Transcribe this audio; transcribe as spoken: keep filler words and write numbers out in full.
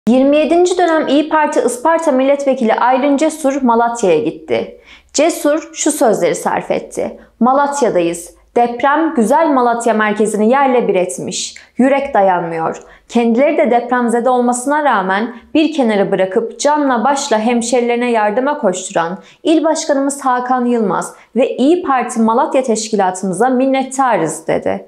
yirmi yedinci dönem İyi Parti Isparta Milletvekili Aylin Cesur Malatya'ya gitti. Cesur şu sözleri sarf etti: "Malatya'dayız. Deprem güzel Malatya merkezini yerle bir etmiş. Yürek dayanmıyor. Kendileri de depremzede olmasına rağmen bir kenara bırakıp canla başla hemşerilerine yardıma koşturan İl Başkanımız Hakan Yılmaz ve İyi Parti Malatya Teşkilatımıza minnettarız" dedi.